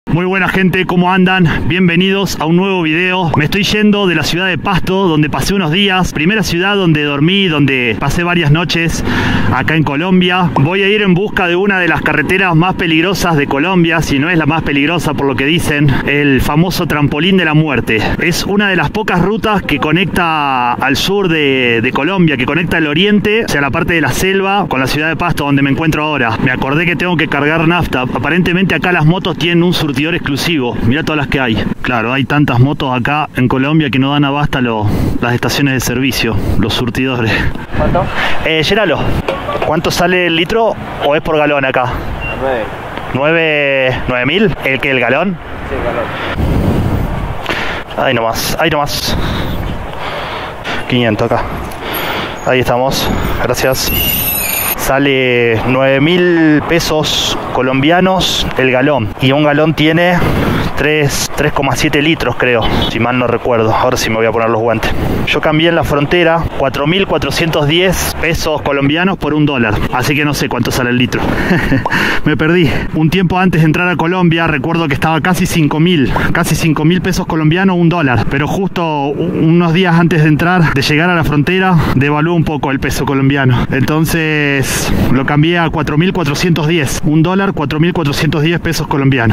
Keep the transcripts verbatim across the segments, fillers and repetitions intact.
Muy buena gente, ¿cómo andan? Bienvenidos a un nuevo video. Me estoy yendo de la ciudad de Pasto, donde pasé unos días. Primera ciudad donde dormí, donde pasé varias noches acá en Colombia. Voy a ir en busca de una de las carreteras más peligrosas de Colombia, si no es la más peligrosa por lo que dicen, el famoso trampolín de la muerte. Es una de las pocas rutas que conecta al sur de, de Colombia, que conecta el oriente, o sea, la parte de la selva, con la ciudad de Pasto, donde me encuentro ahora. Me acordé que tengo que cargar nafta. Aparentemente acá las motos tienen un surtidor exclusivo. Mira todas las que hay. Claro, hay tantas motos acá en Colombia que no dan abasto lo, las estaciones de servicio, los surtidores. ¿Cuánto? Eh, llénalo. ¿Cuánto sale el litro o es por galón acá? Nueve. ¿Nueve, nueve mil? ¿El que el galón? Sí, el galón. Ahí nomás, ahí nomás. quinientos acá. Ahí estamos. Gracias. Sale nueve mil pesos colombianos el galón. Y un galón tiene tres coma siete litros, creo, si mal no recuerdo. Ahora sí me voy a poner los guantes. Yo cambié en la frontera cuatro mil cuatrocientos diez pesos colombianos por un dólar. Así que no sé cuánto sale el litro. Me perdí. Un tiempo antes de entrar a Colombia, recuerdo que estaba casi cinco mil. Casi cinco mil pesos colombianos, un dólar. Pero justo unos días antes de entrar, de llegar a la frontera, devaluó un poco el peso colombiano. Entonces lo cambié a cuatro mil cuatrocientos diez. Un dólar, cuatro mil cuatrocientos diez pesos colombianos.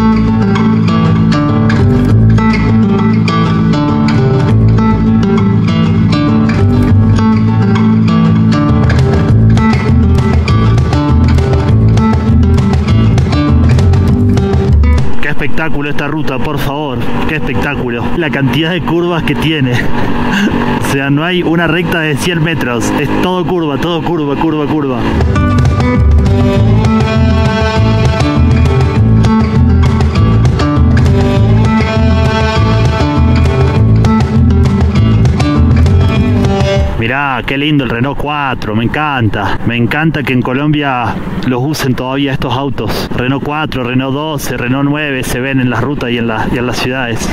Qué espectáculo esta ruta, por favor. Qué espectáculo. La cantidad de curvas que tiene. O sea, no hay una recta de cien metros. Es todo curva, todo curva, curva, curva. Mirá, qué lindo el Renault cuatro, me encanta. Me encanta que en Colombia los usen todavía estos autos. Renault cuatro, Renault doce, Renault nueve se ven en las rutas y en, la, y en las ciudades.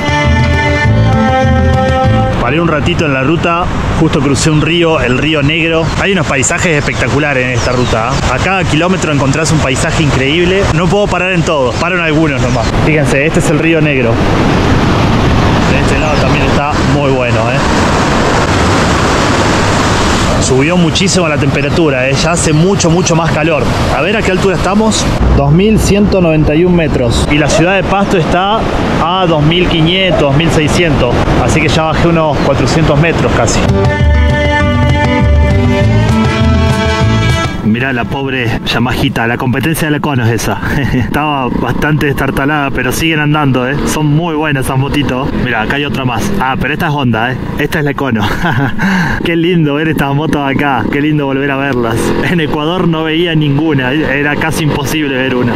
Paré un ratito en la ruta, justo crucé un río, el río Negro. Hay unos paisajes espectaculares en esta ruta. A cada kilómetro encontrás un paisaje increíble. No puedo parar en todos, paro en algunos nomás. Fíjense, este es el río Negro. De este lado también está muy bueno, ¿eh? Subió muchísimo la temperatura, ¿eh? Ya hace mucho, mucho más calor. A ver a qué altura estamos. dos mil ciento noventa y un metros. Y la ciudad de Pasto está a dos mil quinientos, dos mil seiscientos. Así que ya bajé unos cuatrocientos metros casi. Mirá la pobre Yamahita, la competencia de la Econo es esa. Estaba bastante destartalada, pero siguen andando, ¿eh? Son muy buenas esas motitos. Mirá, acá hay otra más. Ah, pero esta es Honda, ¿eh? Esta es la Econo. Qué lindo ver estas motos acá. Qué lindo volver a verlas. En Ecuador no veía ninguna. Era casi imposible ver una.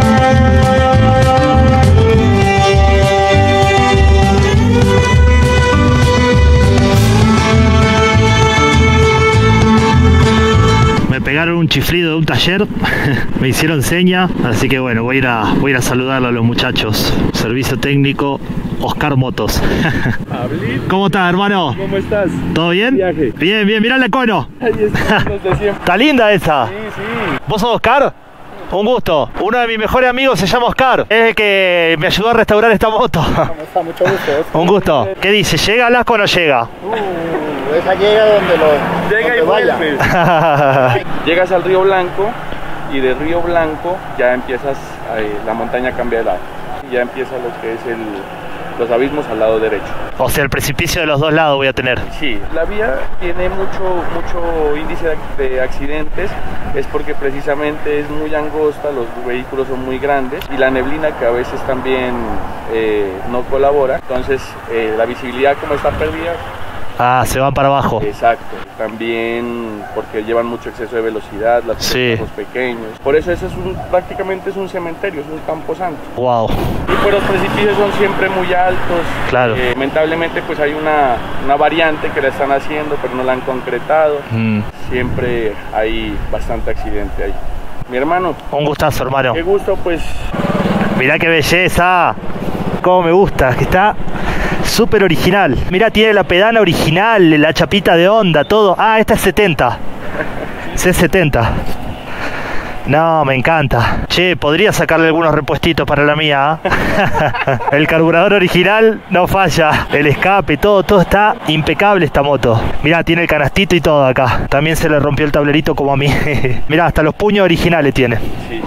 Pegaron un chiflido de un taller, me hicieron seña, así que bueno, voy a ir a, voy a, ir a saludarlo a los muchachos. Servicio técnico Oscar Motos. ¿Cómo estás, hermano? ¿Cómo estás? ¿Todo bien? Viaje. Bien, bien, mirá la Econo. Ahí estamos de siempre. Está linda esa. Sí, sí. ¿Vos sos Oscar? Un gusto. Uno de mis mejores amigos se llama Oscar. Es el que me ayudó a restaurar esta moto. ¿Cómo está? Mucho gusto. Oscar. Un gusto. ¿Qué dice? ¿Llega Alasco o no llega? Uh, esa llega donde lo Llega y vuelve. Llegas al Río Blanco y de Río Blanco ya empiezas, eh, la montaña cambia de lado. Y ya empieza lo que es el, los abismos al lado derecho. O sea, el precipicio de los dos lados voy a tener. Sí, la vía tiene mucho, mucho índice de accidentes, es porque precisamente es muy angosta, los vehículos son muy grandes y la neblina que a veces también eh, no colabora, entonces eh, la visibilidad como está perdida. Ah, se van para abajo. Exacto, también porque llevan mucho exceso de velocidad, las sí. carros pequeños. Por eso ese es un, prácticamente es un cementerio, es un camposanto. Wow. Y pues los precipicios son siempre muy altos. Claro. Eh, lamentablemente pues hay una, una variante que la están haciendo, pero no la han concretado. Mm. Siempre hay bastante accidente ahí. Mi hermano. Un gustazo, hermano. Qué gusto, pues. Mirá qué belleza. Cómo me gusta, que está súper original. Mirá, tiene la pedana original, la chapita de Honda, todo. Ah, esta es setenta. C setenta. No, me encanta. Che, podría sacarle algunos repuestitos para la mía, ¿eh? El carburador original no falla. El escape, todo, todo está impecable esta moto. Mirá, tiene el canastito y todo acá. También se le rompió el tablerito como a mí. Mirá, hasta los puños originales tiene. Sí.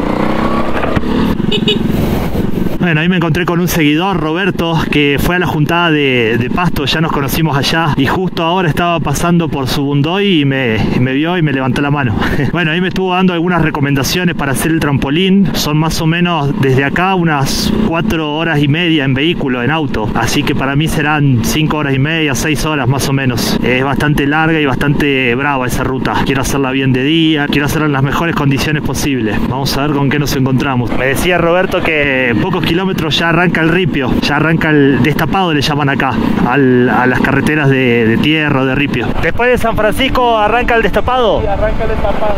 Bueno, ahí me encontré con un seguidor, Roberto, que fue a la juntada de, de Pasto, ya nos conocimos allá, y justo ahora estaba pasando por Subundoy y me, y me vio y me levantó la mano. Bueno, ahí me estuvo dando algunas recomendaciones para hacer el trampolín. Son más o menos desde acá unas cuatro horas y media en vehículo, en auto, así que para mí serán cinco horas y media, seis horas más o menos. Es bastante larga y bastante brava esa ruta. Quiero hacerla bien de día, quiero hacerla en las mejores condiciones posibles. Vamos a ver con qué nos encontramos. Me decía Roberto que pocos kilómetros ya arranca el ripio, ya arranca el destapado, le llaman acá, al, a las carreteras de, de tierra o de ripio. Después de San Francisco arranca el destapado. Sí, arranca el destapado.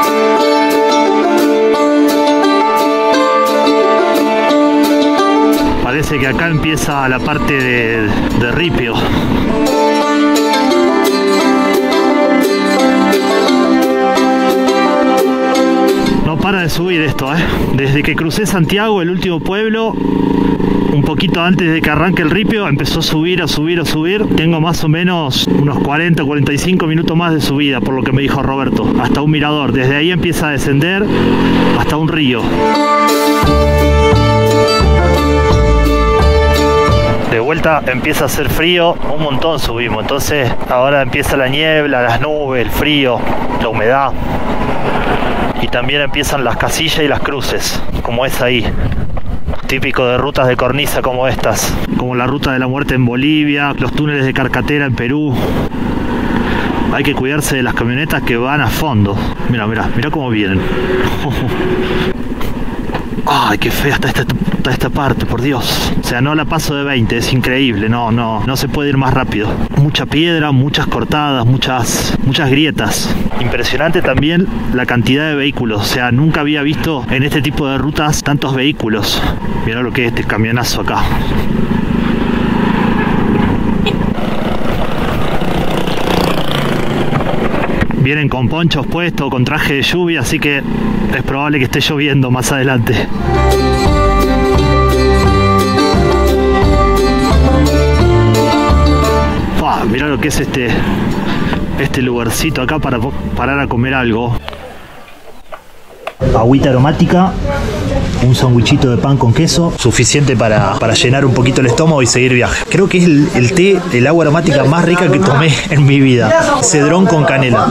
Parece que acá empieza la parte de, de ripio. No para de subir esto, ¿eh? Desde que crucé Santiago, el último pueblo, un poquito antes de que arranque el ripio, empezó a subir, a subir, a subir. Tengo más o menos unos cuarenta, cuarenta y cinco minutos más de subida, por lo que me dijo Roberto, hasta un mirador. Desde ahí empieza a descender hasta un río. De vuelta empieza a hacer frío, un montón subimos, entonces ahora empieza la niebla, las nubes, el frío, la humedad. Y también empiezan las casillas y las cruces, como es ahí. Típico de rutas de cornisa como estas. Como la ruta de la muerte en Bolivia, los túneles de Carcatera en Perú. Hay que cuidarse de las camionetas que van a fondo. Mira, mira, mira cómo vienen. Ay, qué fea está esta, esta, esta parte, por Dios. O sea, no la paso de veinte, es increíble. No, no, no se puede ir más rápido. Mucha piedra, muchas cortadas, muchas, muchas grietas. Impresionante también la cantidad de vehículos. O sea, nunca había visto en este tipo de rutas tantos vehículos. Mirá lo que es este camionazo acá. Vienen con ponchos puestos, con traje de lluvia, así que es probable que esté lloviendo más adelante. Wow, mirá lo que es este, este lugarcito acá para parar a comer algo. Agüita aromática, un sandwichito de pan con queso, suficiente para, para llenar un poquito el estómago y seguir viaje. Creo que es el, el té, el agua aromática más rica que tomé en mi vida. Cedrón con canela.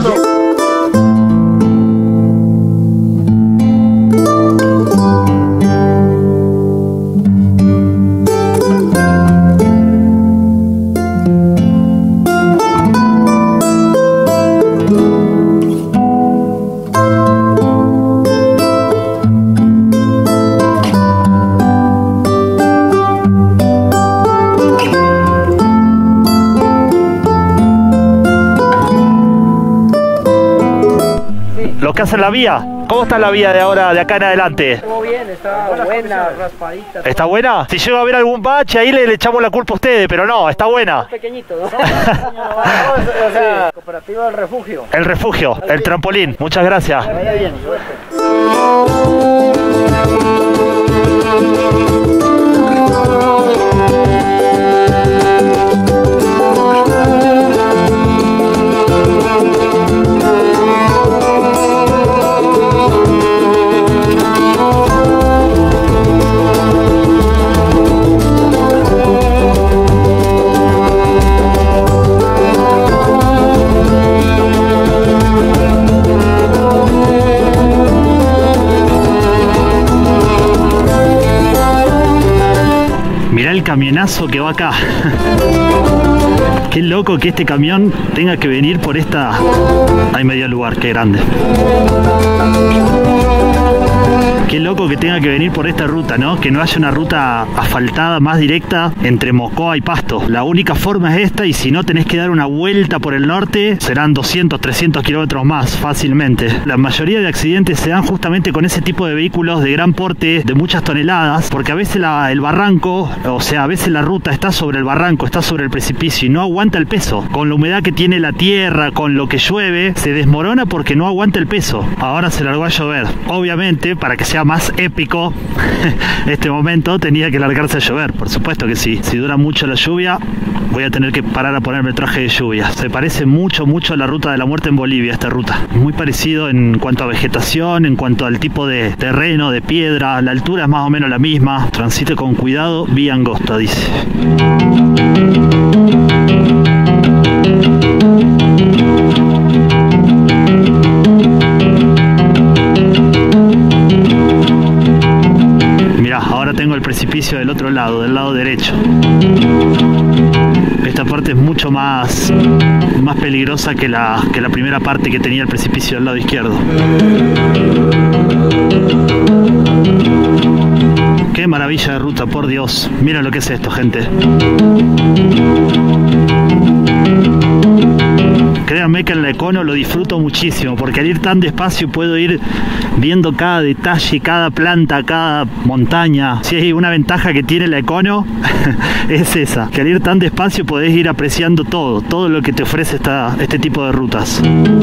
Lo que hace la vía. ¿Cómo está la vía de ahora, de acá en adelante? Estuvo bien, está buena, raspadita. ¿Está buena? Si llega a haber algún bache, ahí le, le echamos la culpa a ustedes, pero no, está buena. Pequeñito, ¿no? O sea, cooperativa del refugio. El refugio, el trampolín. Muchas gracias. Vaya bien, suerte. El camionazo que va acá. Qué loco que este camión tenga que venir por esta... Hay medio lugar, qué grande. Qué loco que tenga que venir por esta ruta, ¿no? Que no haya una ruta asfaltada más directa entre Mocoa y Pasto. La única forma es esta, y si no tenés que dar una vuelta por el norte, serán doscientos, trescientos kilómetros más fácilmente. La mayoría de accidentes se dan justamente con ese tipo de vehículos de gran porte, de muchas toneladas, porque a veces la, el barranco o sea, a veces la ruta está sobre el barranco, está sobre el precipicio y no aguanta el peso. Con la humedad que tiene la tierra, con lo que llueve, se desmorona porque no aguanta el peso. Ahora se largó a llover. Obviamente, para que sea más épico este momento, tenía que largarse a llover. Por supuesto que sí. Si dura mucho la lluvia, voy a tener que parar a ponerme traje de lluvia. Se parece mucho, mucho a la ruta de la muerte en Bolivia, esta ruta. Muy parecido en cuanto a vegetación, en cuanto al tipo de terreno, de piedra. La altura es más o menos la misma. Transite con cuidado, vía angosta, dice. Mirá, ahora tengo el precipicio del otro lado, del lado derecho. Esta parte es mucho más, más peligrosa que la, que la primera parte que tenía el precipicio del lado izquierdo. Qué maravilla de ruta, por Dios. Mira lo que es esto, gente. Créanme que en la Econo lo disfruto muchísimo, porque al ir tan despacio puedo ir viendo cada detalle, cada planta, cada montaña. Si hay una ventaja que tiene la Econo es esa, que al ir tan despacio podés ir apreciando todo, todo lo que te ofrece esta, este tipo de rutas.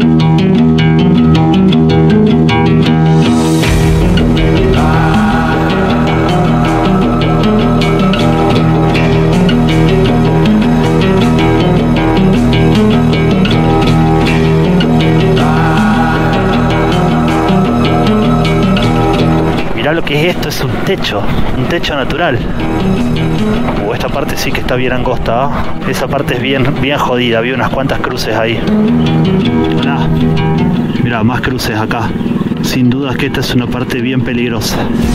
Mirá lo que es esto, es un techo, un techo natural. Uh, esta parte sí que está bien angosta, ¿eh? Esa parte es bien, bien jodida, había unas cuantas cruces ahí. Mirá, mirá, más cruces acá. Sin duda que esta es una parte bien peligrosa.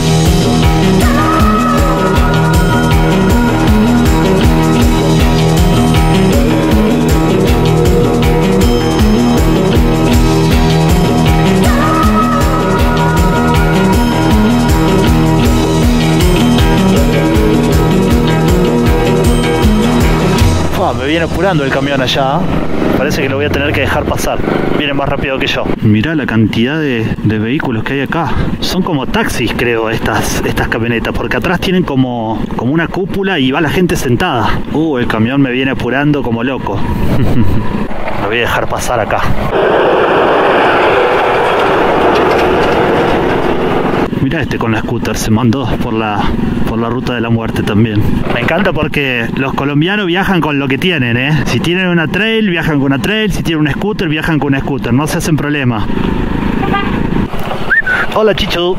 Me viene apurando el camión allá. Parece que lo voy a tener que dejar pasar. Viene más rápido que yo. Mirá la cantidad de, de vehículos que hay acá. Son como taxis, creo, estas, estas camionetas. Porque atrás tienen como, como una cúpula y va la gente sentada. Uh, el camión me viene apurando como loco. Lo voy a dejar pasar acá. Mirá este con la scooter, se mandó por la, por la ruta de la muerte también. Me encanta porque los colombianos viajan con lo que tienen, ¿eh? Si tienen una trail, viajan con una trail. Si tienen un scooter, viajan con un scooter. No se hacen problema. Hola, Chichu.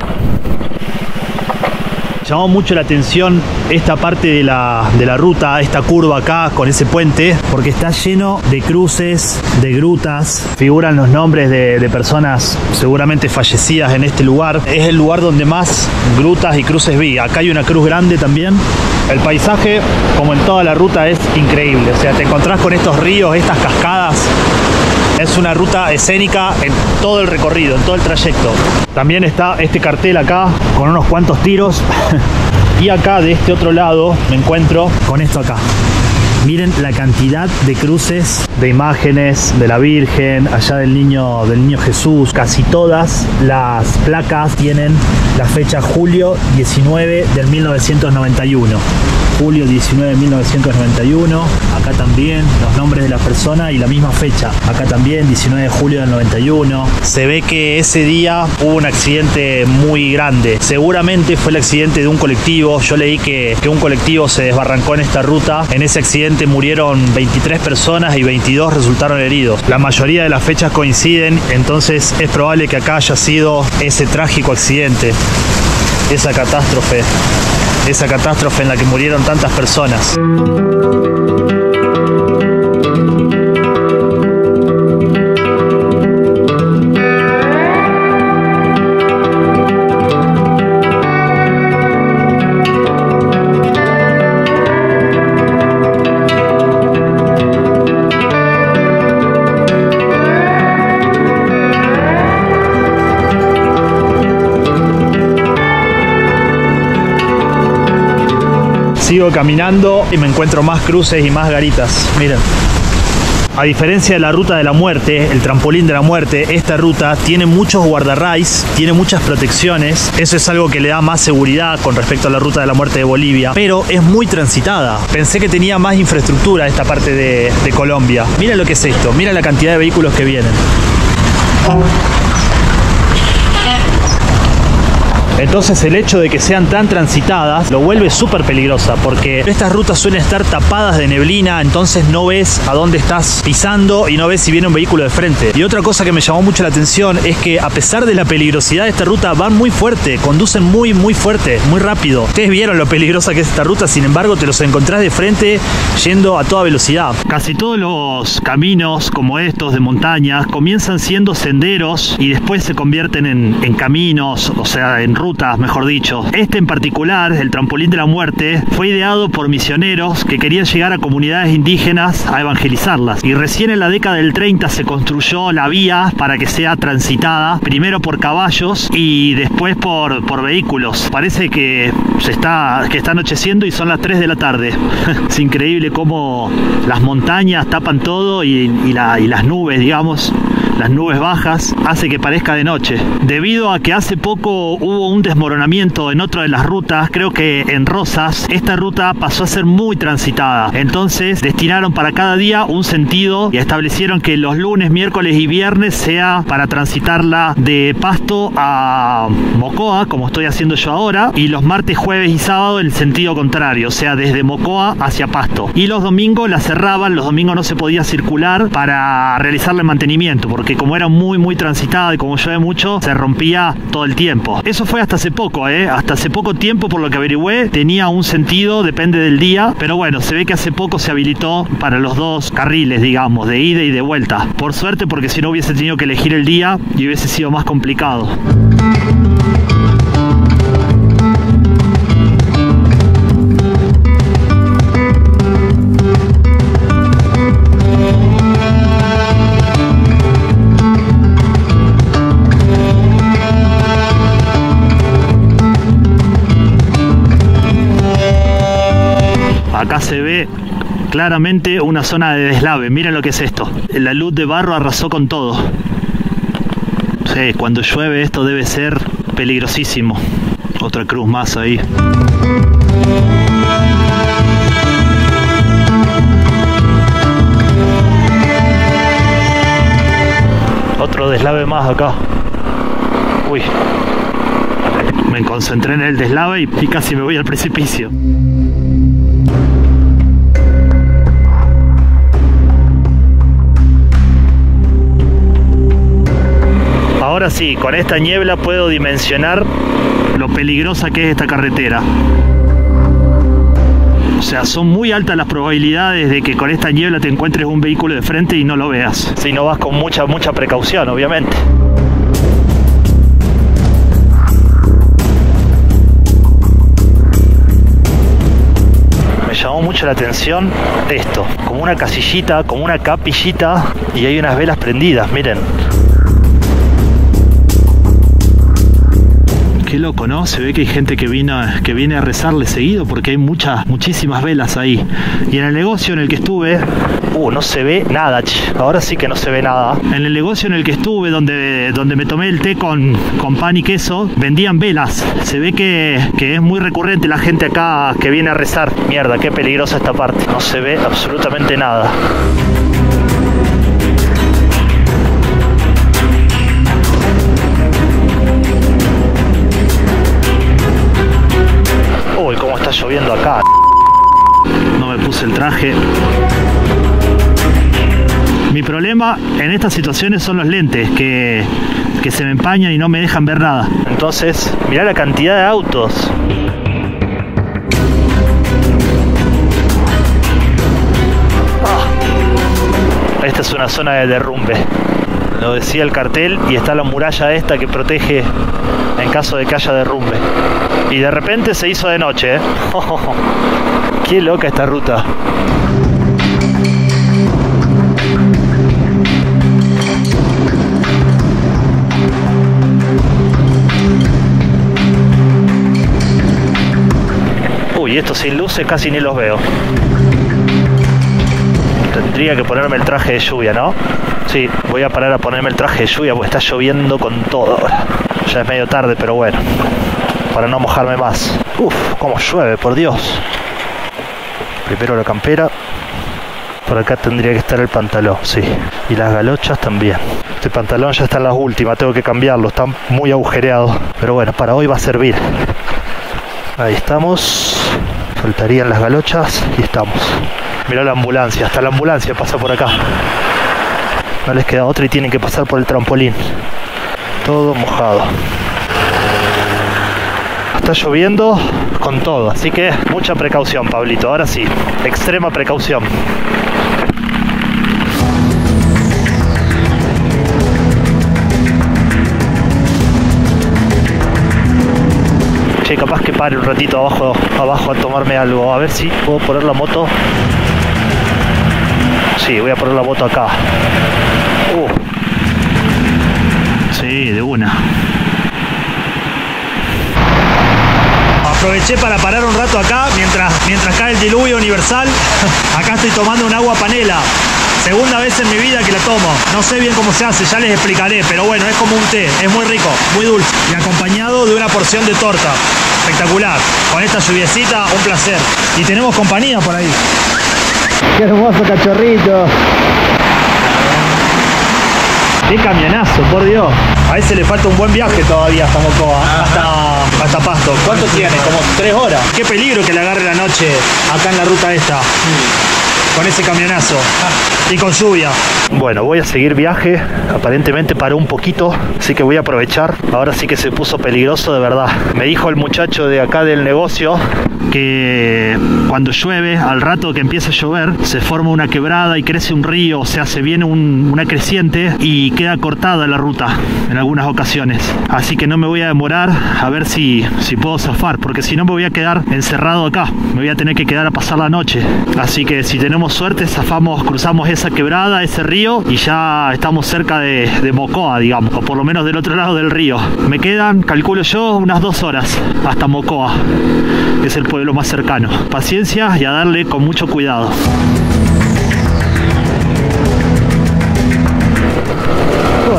Llamó mucho la atención esta parte de la, de la ruta, esta curva acá con ese puente, porque está lleno de cruces, de grutas. Figuran los nombres de, de personas seguramente fallecidas en este lugar. Es el lugar donde más grutas y cruces vi. Acá hay una cruz grande también. El paisaje, como en toda la ruta, es increíble. O sea, te encontrás con estos ríos, estas cascadas. Es una ruta escénica en todo el recorrido, en todo el trayecto. También está este cartel acá con unos cuantos tiros. Y acá de este otro lado me encuentro con esto acá. Miren la cantidad de cruces, de imágenes de la Virgen, allá del niño, del niño Jesús. Casi todas las placas tienen la fecha julio diecinueve del mil novecientos noventa y uno. Julio diecinueve de mil novecientos noventa y uno. Acá también los nombres de la persona y la misma fecha. Acá también diecinueve de julio del noventa y uno. Se ve que ese día hubo un accidente muy grande. Seguramente fue el accidente de un colectivo. Yo leí que, que un colectivo se desbarrancó en esta ruta. En ese accidente murieron veintitrés personas y veintidós resultaron heridos. La mayoría de las fechas coinciden, entonces es probable que acá haya sido ese trágico accidente, esa catástrofe, esa catástrofe en la que murieron tantas personas. Sigo caminando y me encuentro más cruces y más garitas. Miren. A diferencia de la ruta de la muerte, el trampolín de la muerte, esta ruta tiene muchos guardarrays, tiene muchas protecciones. Eso es algo que le da más seguridad con respecto a la ruta de la muerte de Bolivia, pero es muy transitada. Pensé que tenía más infraestructura esta parte de, de Colombia. Mira lo que es esto, mira la cantidad de vehículos que vienen. Entonces el hecho de que sean tan transitadas lo vuelve súper peligrosa, porque estas rutas suelen estar tapadas de neblina, entonces no ves a dónde estás pisando y no ves si viene un vehículo de frente. Y otra cosa que me llamó mucho la atención es que a pesar de la peligrosidad de esta ruta, van muy fuerte, conducen muy muy fuerte, muy rápido. Ustedes vieron lo peligrosa que es esta ruta, sin embargo te los encontrás de frente yendo a toda velocidad. Casi todos los caminos como estos de montañas comienzan siendo senderos y después se convierten en, en caminos, o sea, en rutas. Rutas, mejor dicho. Este en particular, el trampolín de la muerte, fue ideado por misioneros que querían llegar a comunidades indígenas a evangelizarlas. Y recién en la década del treinta se construyó la vía para que sea transitada, primero por caballos y después por, por vehículos. Parece que se está, que está anocheciendo y son las tres de la tarde. Es increíble cómo las montañas tapan todo y, y, la, y las nubes, digamos, las nubes bajas, hace que parezca de noche. Debido a que hace poco hubo un desmoronamiento en otra de las rutas, creo que en Rosas, esta ruta pasó a ser muy transitada. Entonces destinaron para cada día un sentido y establecieron que los lunes, miércoles y viernes sea para transitarla de Pasto a Mocoa, como estoy haciendo yo ahora, y los martes, jueves y sábado en el sentido contrario, o sea, desde Mocoa hacia Pasto. Y los domingos la cerraban, los domingos no se podía circular para realizarle mantenimiento, porque que como era muy muy transitada y como llueve mucho, se rompía todo el tiempo. Eso fue hasta hace poco, ¿eh? Hasta hace poco tiempo, por lo que averigüé, tenía un sentido, depende del día, pero bueno, se ve que hace poco se habilitó para los dos carriles, digamos, de ida y de vuelta. Por suerte, porque si no hubiese tenido que elegir el día y hubiese sido más complicado. Acá se ve claramente una zona de deslave. Miren lo que es esto. La luz de barro arrasó con todo. Sí, cuando llueve esto debe ser peligrosísimo. Otra cruz más ahí. Otro deslave más acá. Uy. Me concentré en el deslave y, y casi me voy al precipicio. Ahora sí, con esta niebla puedo dimensionar lo peligrosa que es esta carretera. O sea, son muy altas las probabilidades de que con esta niebla te encuentres un vehículo de frente y no lo veas. Si no vas con mucha, mucha precaución, obviamente. Me llamó mucho la atención esto, como una casillita, como una capillita, y hay unas velas prendidas, miren. Qué loco, ¿no? Se ve que hay gente que viene, que viene a rezarle seguido porque hay muchas, muchísimas velas ahí. Y en el negocio en el que estuve, uh, no se ve nada, che. Ahora sí que no se ve nada. En el negocio en el que estuve, donde, donde me tomé el té con, con pan y queso, vendían velas. Se ve que, que es muy recurrente la gente acá que viene a rezar. Mierda, qué peligrosa esta parte. No se ve absolutamente nada. Uy, cómo está lloviendo acá. No me puse el traje. Mi problema en estas situaciones son los lentes, que, que se me empañan y no me dejan ver nada. Entonces, mirá la cantidad de autos. Ah. Esta es una zona de derrumbe. Lo decía el cartel, y está la muralla esta que protege en caso de que haya derrumbe. Y de repente se hizo de noche, ¿eh? Oh, qué loca esta ruta. Uy, estos sin luces casi ni los veo. Tendría que ponerme el traje de lluvia, ¿no? Sí, voy a parar a ponerme el traje de lluvia porque está lloviendo con todo ahora. Ya es medio tarde, pero bueno, para no mojarme más. Uf, cómo llueve, por Dios. Primero la campera. Por acá tendría que estar el pantalón, sí. Y las galochas también. Este pantalón ya está en las últimas, tengo que cambiarlo, está muy agujereado. Pero bueno, para hoy va a servir. Ahí estamos. Faltarían las galochas y estamos. Mirá la ambulancia, hasta la ambulancia pasa por acá. No les queda otra y tienen que pasar por el trampolín. Todo mojado. Está lloviendo con todo, así que mucha precaución, Pablito. Ahora sí, extrema precaución. Che, capaz que pare un ratito abajo, abajo a tomarme algo. A ver si puedo poner la moto. Sí, voy a poner la moto acá. Uh. Sí, de una. Aproveché para parar un rato acá mientras, mientras cae el diluvio universal. Acá estoy tomando un agua panela. Segunda vez en mi vida que la tomo. No sé bien cómo se hace, ya les explicaré, pero bueno, es como un té, es muy rico, muy dulce. Y acompañado de una porción de torta. Espectacular. Con esta lluviecita, un placer. Y tenemos compañía por ahí. Qué hermoso cachorrito. Qué camionazo, por Dios. A ese le falta un buen viaje todavía hasta Mocoa, hasta, hasta Pasto. ¿Cuánto tiene? Como tres horas. Qué peligro que le agarre la noche acá en la ruta esta. Con ese camionazo. Y con lluvia. Bueno, voy a seguir viaje. Aparentemente paró un poquito, así que voy a aprovechar. Ahora sí que se puso peligroso de verdad. Me dijo el muchacho de acá del negocio que cuando llueve, al rato que empieza a llover, se forma una quebrada y crece un río, o sea, se viene un, una creciente y queda cortada la ruta en algunas ocasiones. Así que no me voy a demorar a ver si, si puedo zafar, porque si no me voy a quedar encerrado acá. Me voy a tener que quedar a pasar la noche. Así que si tenemos suerte, zafamos, cruzamos esa quebrada, ese río, y ya estamos cerca de, de Mocoa, digamos, o por lo menos del otro lado del río. Me quedan, calculo yo, unas dos horas hasta Mocoa, que es el pueblo más cercano. Paciencia y a darle con mucho cuidado. Uy.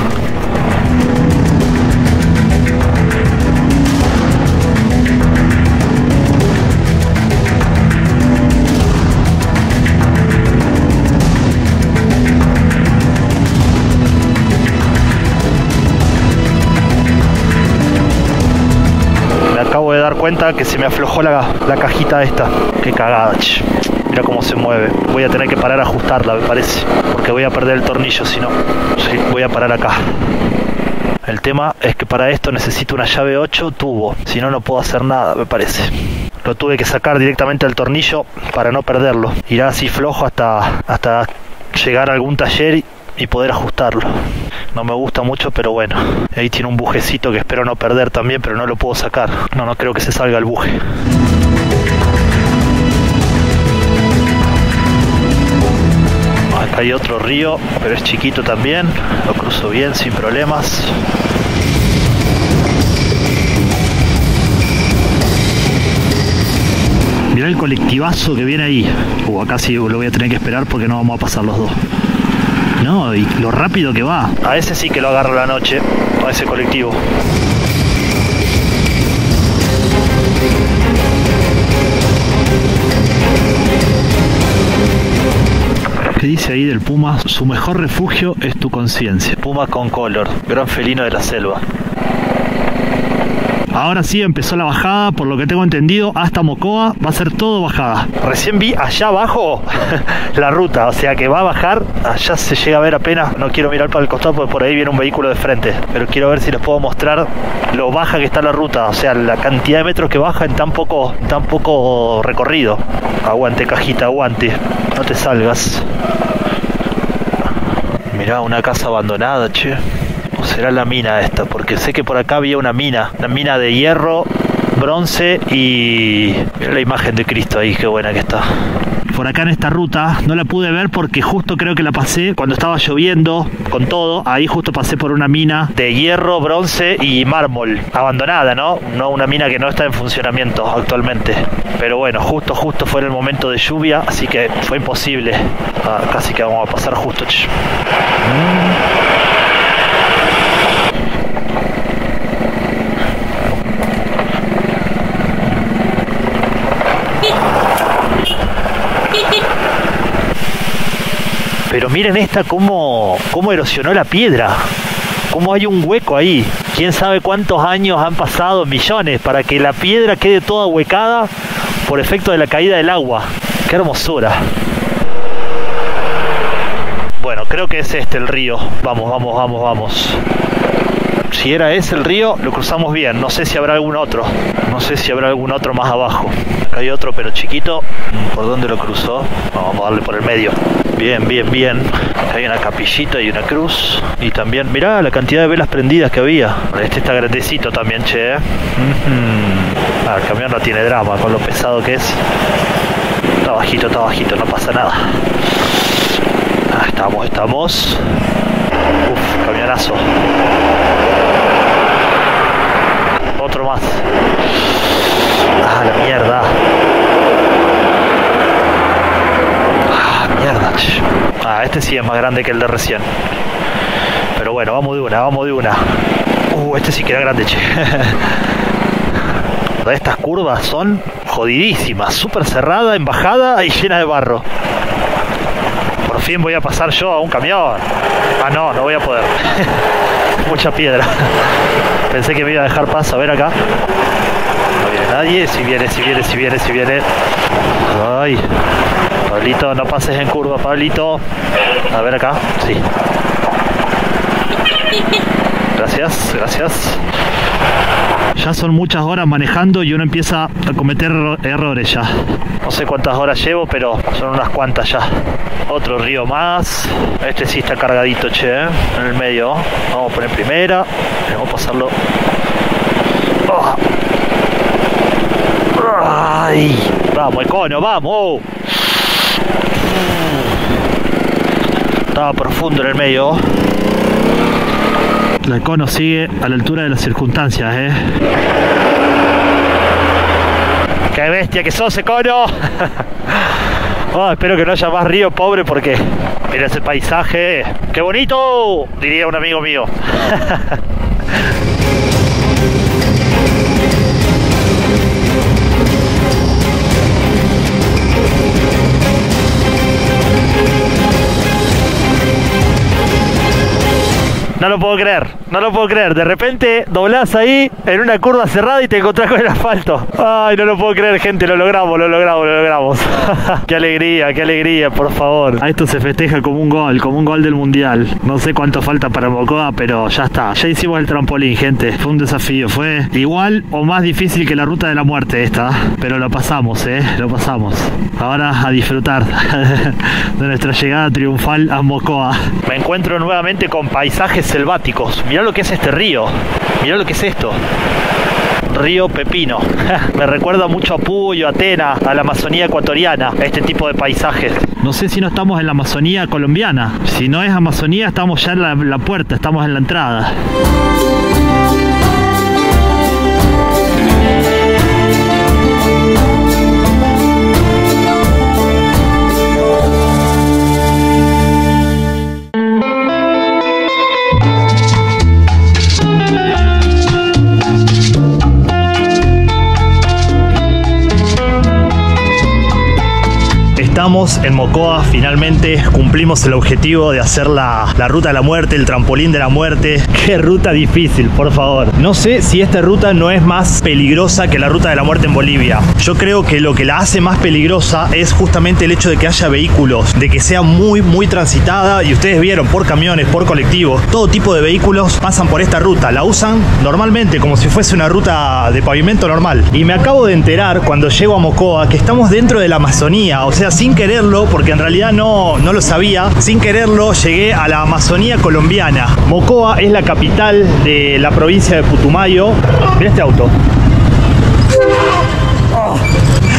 Acabo de dar cuenta que se me aflojó la, la cajita esta. Qué cagada, che. Mira cómo se mueve. Voy a tener que parar a ajustarla, me parece, porque voy a perder el tornillo si no. Sí, voy a parar acá. El tema es que para esto necesito una llave ocho tubo, si no, no puedo hacer nada, me parece. Lo tuve que sacar directamente al tornillo para no perderlo. Irá así flojo hasta, hasta llegar a algún taller y, y poder ajustarlo. No me gusta mucho, pero bueno. Ahí tiene un bujecito que espero no perder también, pero no lo puedo sacar. No, no creo que se salga el buje. Acá hay otro río, pero es chiquito también. Lo cruzo bien, sin problemas. Mirá el colectivazo que viene ahí. Uh, acá sí lo voy a tener que esperar porque no vamos a pasar los dos. No, y lo rápido que va. A ese sí que lo agarro la noche, a ese colectivo. ¿Qué dice ahí del puma? Su mejor refugio es tu conciencia. Puma con color, gran felino de la selva. Ahora sí empezó la bajada, por lo que tengo entendido, hasta Mocoa va a ser todo bajada. Recién vi allá abajo la ruta, o sea que va a bajar, allá se llega a ver apenas, no quiero mirar para el costado porque por ahí viene un vehículo de frente, pero quiero ver si les puedo mostrar lo baja que está la ruta, o sea, la cantidad de metros que baja en tan poco, tan poco recorrido. Aguante, cajita, aguante, no te salgas. Mirá, una casa abandonada, che. ¿O será la mina esta? Porque sé que por acá había una mina, una mina de hierro, bronce y... Mirá la imagen de Cristo ahí, qué buena que está. por acá en esta ruta. No la pude ver porque justo creo que la pasé cuando estaba lloviendo con todo. Ahí justo pasé por una mina de hierro, bronce y mármol. Abandonada, ¿no? No una mina que no está en funcionamiento actualmente. Pero bueno, justo, justo fue en el momento de lluvia, así que fue imposible. Ah, casi que vamos a pasar justo. Mm. Pero miren esta cómo, cómo erosionó la piedra, cómo hay un hueco ahí. Quién sabe cuántos años han pasado, millones, para que la piedra quede toda huecada por efecto de la caída del agua. ¡Qué hermosura! Bueno, creo que es este el río. Vamos, vamos, vamos, vamos. Si era ese el río, lo cruzamos bien. No sé si habrá algún otro. No sé si habrá algún otro más abajo. Acá hay otro, pero chiquito. ¿Por dónde lo cruzó? No, vamos a darle por el medio. Bien, bien, bien. Acá hay una capillita y una cruz. Y también, mirá la cantidad de velas prendidas que había. Este está grandecito también, che. Mm-hmm. Ah, el camión no tiene drama con lo pesado que es. Está bajito, está bajito, no pasa nada. Ah, estamos, estamos. Uf, camionazo. Otro más. Ah, la mierda. Ah, mierda. Ah, este sí es más grande que el de recién. Pero bueno, vamos de una, vamos de una. Uh, este sí que era grande, che. Estas curvas son jodidísimas. Súper cerrada, en bajada y llena de barro. Por fin voy a pasar yo a un camión. Ah, no, no voy a poder. Mucha piedra. Pensé que me iba a dejar paso. A ver acá. No viene nadie. Si viene, si viene, si viene, si viene. Ay. Pablito, no pases en curva, Pablito. A ver acá. Sí. Gracias, gracias. Ya son muchas horas manejando y uno empieza a cometer errores ya. No sé cuántas horas llevo, pero son unas cuantas ya. Otro río más. Este sí está cargadito, che, ¿eh? En el medio. Vamos a poner primera. Vamos a pasarlo. Oh. Ay. Vamos, Econo, vamos. Estaba profundo en el medio. La Econo sigue a la altura de las circunstancias, ¿eh? ¡Qué bestia que sos, Econo! Oh, espero que no haya más río, pobre, porque mira ese paisaje. ¡Qué bonito! Diría un amigo mío. No lo puedo creer, no lo puedo creer. De repente doblás ahí en una curva cerrada y te encontrás con el asfalto. Ay, no lo puedo creer, gente, lo logramos, lo logramos, lo logramos. Qué alegría, qué alegría, por favor. A esto se festeja como un gol, como un gol del mundial. No sé cuánto falta para Mocoa, pero ya está. Ya hicimos el trampolín, gente. Fue un desafío, fue igual o más difícil que la ruta de la muerte esta. Pero lo pasamos, eh, lo pasamos. Ahora a disfrutar de nuestra llegada triunfal a Mocoa. Me encuentro nuevamente con paisajes selváticos. Mirá lo que es este río. Mirá lo que es esto. Río Pepino. Me recuerda mucho a Puyo, a Tena, a la Amazonía ecuatoriana, este tipo de paisajes. No sé si no estamos en la Amazonía colombiana. Si no es Amazonía, estamos ya en la, la puerta, estamos en la entrada. Estamos en Mocoa, finalmente cumplimos el objetivo de hacer la, la ruta de la muerte, el trampolín de la muerte. Qué ruta difícil, por favor. No sé si esta ruta no es más peligrosa que la ruta de la muerte en Bolivia. Yo creo que lo que la hace más peligrosa es justamente el hecho de que haya vehículos, de que sea muy, muy transitada. Y ustedes vieron, por camiones, por colectivos, todo tipo de vehículos pasan por esta ruta. La usan normalmente como si fuese una ruta de pavimento normal. Y me acabo de enterar cuando llego a Mocoa que estamos dentro de la Amazonía, o sea, sin quererlo, porque en realidad no, no lo sabía, sin quererlo llegué a la Amazonía colombiana. Mocoa es la capital de la provincia de Putumayo. Mira este auto. Oh.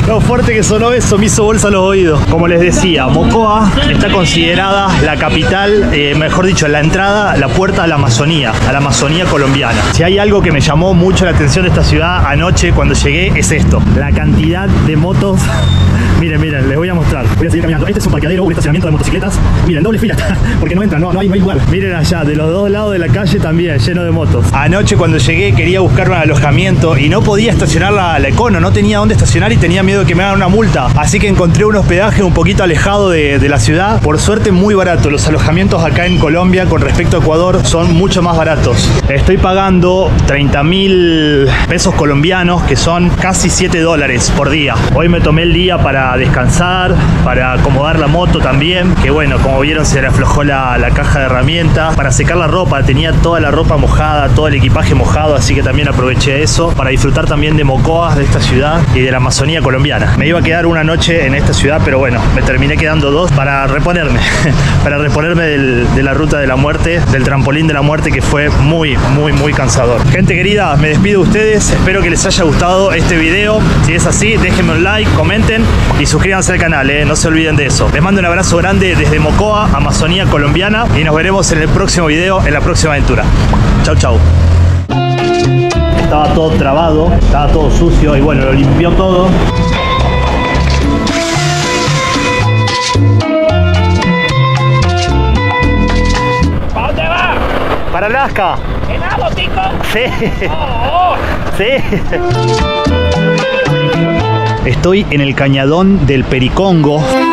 Lo fuerte que sonó eso me hizo bolsa los oídos. Como les decía, Mocoa está considerada la capital, eh, mejor dicho, la entrada, la puerta a la Amazonía, a la Amazonía colombiana. Si hay algo que me llamó mucho la atención de esta ciudad anoche cuando llegué, es esto: la cantidad de motos. Miren, miren, les voy a mostrar. Voy a seguir caminando. Este es un parqueadero, un estacionamiento de motocicletas. Miren, doble fila, porque no entran, no, no hay, no hay lugar. Miren allá, de los dos lados de la calle también, lleno de motos. Anoche cuando llegué quería buscar un alojamiento y no podía estacionar la, la Econo, no tenía dónde estacionar y tenía miedo de que me hagan una multa. Así que encontré un hospedaje un poquito alejado de, de la ciudad. Por suerte muy barato. Los alojamientos acá en Colombia con respecto a Ecuador son mucho más baratos. Estoy pagando treinta mil pesos colombianos, que son casi siete dólares por día. Hoy me tomé el día para descansar, para acomodar la moto también, que bueno, como vieron se le aflojó la, la caja de herramientas, para secar la ropa, tenía toda la ropa mojada, todo el equipaje mojado, así que también aproveché eso para disfrutar también de Mocoa, de esta ciudad y de la Amazonía colombiana. Me iba a quedar una noche en esta ciudad, pero bueno, me terminé quedando dos para reponerme, para reponerme del, de la ruta de la muerte, del trampolín de la muerte, que fue muy, muy, muy cansador. Gente querida, me despido de ustedes, espero que les haya gustado este video. Si es así, déjenme un like, comenten y suscríbanse al canal, ¿eh? No se olviden de eso. Les mando un abrazo grande desde Mocoa, Amazonía colombiana, y nos veremos en el próximo video, en la próxima aventura. Chau, chau. Estaba todo trabado, estaba todo sucio y bueno, lo limpió todo. ¿Para dónde va? Para Alaska. ¿Helado, tico? Sí. Oh, oh. Sí. Estoy en el cañadón del Pericongo.